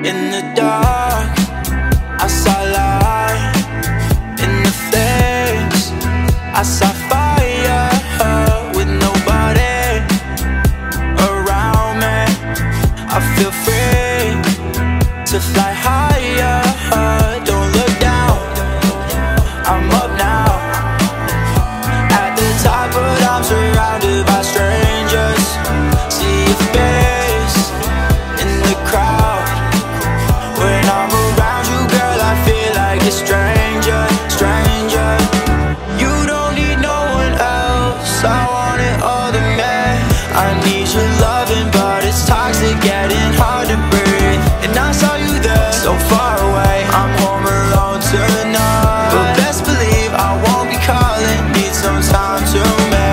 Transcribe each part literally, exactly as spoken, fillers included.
In the dark, I saw light. In the flames, I saw fire. With nobody around me, I feel free to fly higher. Don't look down, I'm up now. At the top, but I'm surrounded by strangers. See your face in the crowd. When I'm around you, girl, I feel like a stranger, stranger. You don't need no one else, I want it all to me. I need your loving, but it's toxic, getting hard to breathe. And I saw you there, so far away. I'm home alone tonight, but best believe I won't be calling. Need some time to me,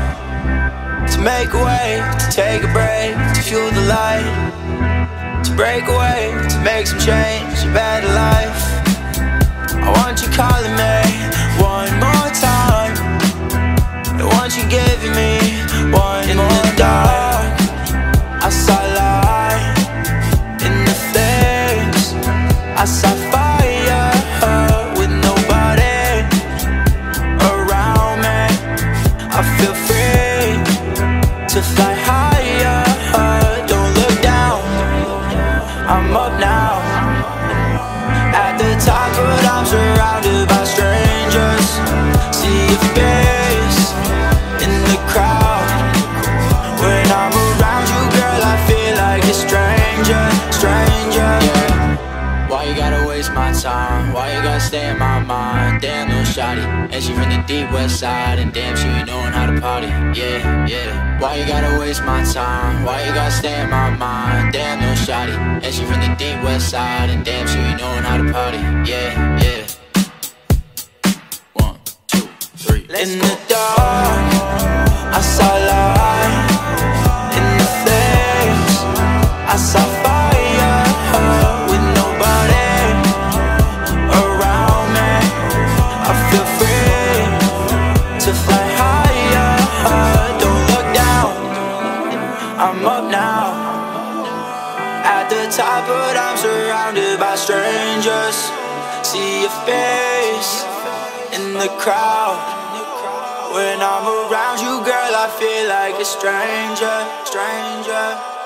to make a way, to take a break, to fuel the light, to break away, to make some change, a better life. I want you calling me one more time. I want you giving me one in more. In the dark, I saw light. In the flames, I saw fire. With nobody around me, I feel free to fly higher. Don't look down, I'm up now. At the top, but I'm surrounded by strangers. See your face in the crowd. When I'm around you, girl, I feel like a stranger, stranger. Yeah. Why you gotta waste my time? Why you gotta stay in my mind? Damn, little shawty, and she from the deep west side, and damn, she ain't knowing how to party. Yeah, yeah. Why you gotta waste my time? Why you gotta stay in my mind? Damn, little shawty, and she from the deep west side, and damn, she ain't knowing how to party. Yeah, yeah. One, two, three. Let's in go. The dark, I saw light. In the flames, I saw fire. With nobody around me, I feel free to fly higher. Don't look down, I'm up now. At the top, but I'm surrounded by strangers. See your face in the crowd. When I'm around you, girl, I feel like a stranger, stranger.